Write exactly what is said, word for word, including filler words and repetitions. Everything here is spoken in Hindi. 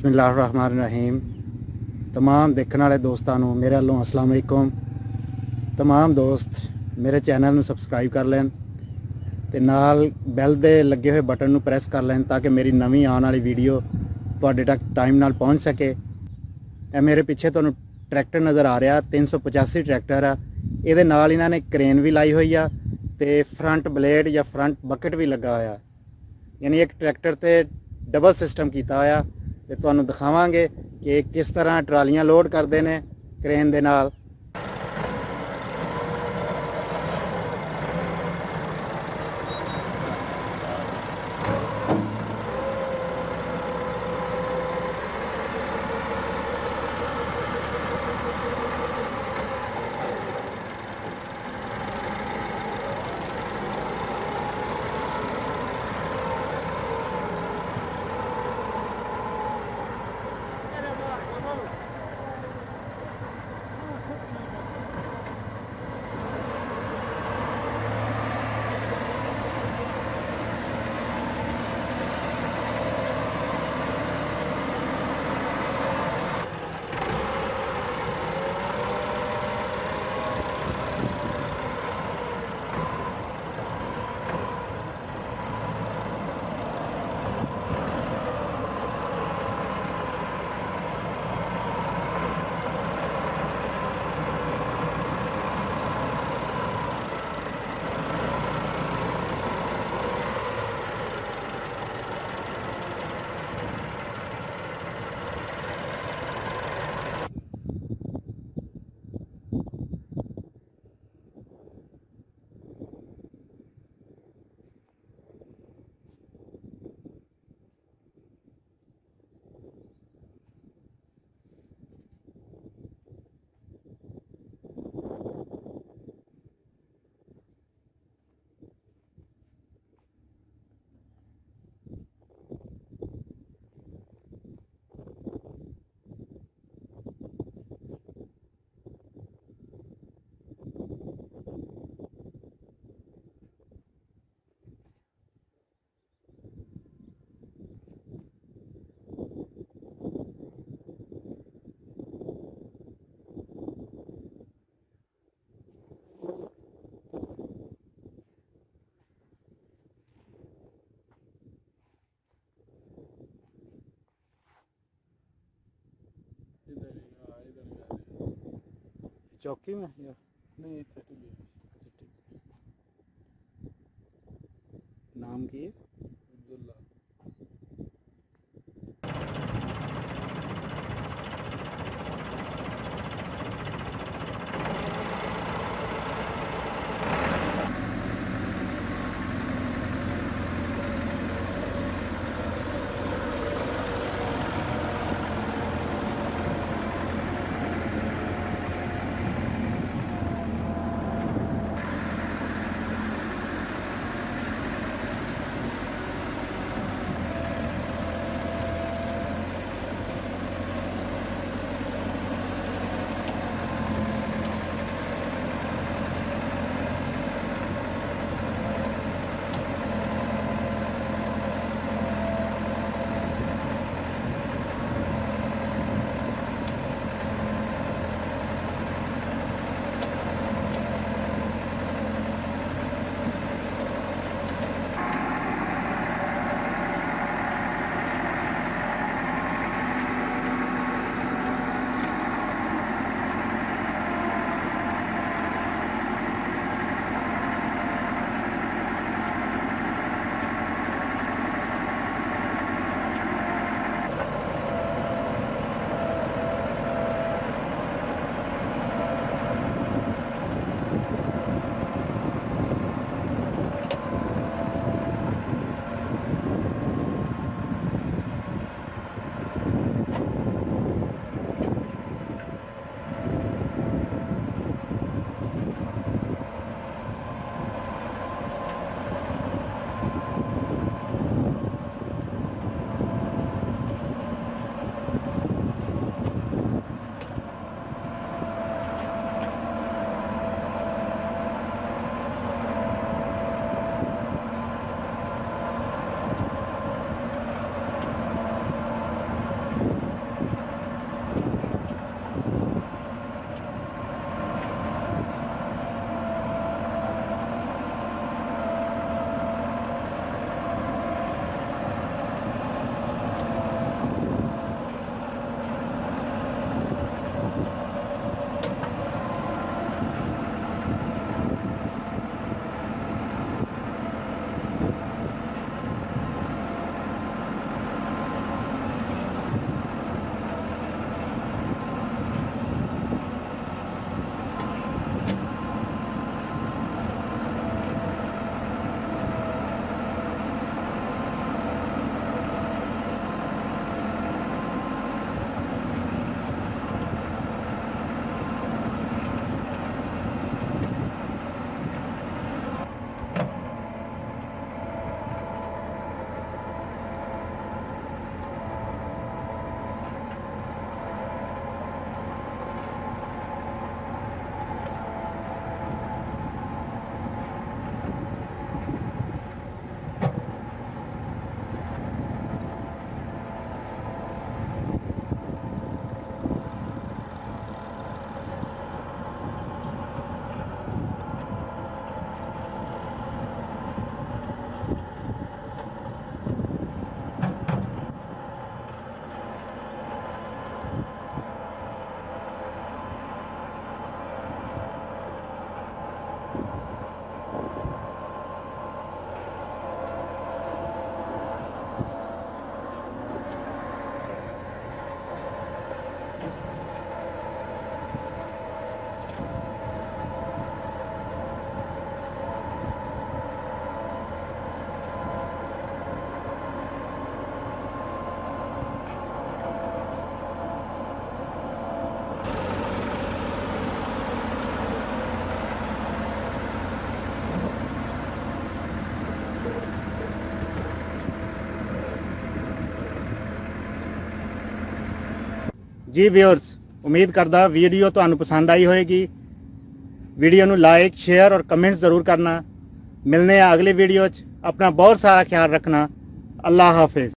बिस्मिल्लाहिर्रहमानिर्रहीम। तमाम देखने वाले दोस्तों को मेरे वालों अस्सलाम वालेकुम। तमाम दोस्त मेरे चैनल में सबसक्राइब कर लें ते नाल बैल दे लगे हुए बटन को प्रेस कर लें ताकि मेरी नवी आने वाली वीडियो तुहाडे तक टाइम नाल पहुँच सके। ए मेरे पिछे तुहानू ट्रैक्टर नज़र आ रहा तीन सौ पचासी ट्रैक्टर आ। ये नाल इन्हां ने क्रेन भी लाई हुई आ ते फ्रंट ब्लेड या फ्रंट बकेट भी लगा होया, यानी एक ट्रैक्टर ते डबल सिस्टम किया होया। ते तुहानू दिखावांगे कि किस तरह ट्रालियां लोड करते हैं क्रेन दे नाल। चौकी में या नहीं, नाम की अब्दुल्ला। जी व्यूअर्स, उम्मीद करदा वीडियो तुहानू पसंद आई होएगी। वीडियो नू लाइक शेयर और कमेंट ज़रूर करना। मिलने अगली वीडियो च। अपना बहुत सारा ख्याल रखना। अल्लाह हाफिज़।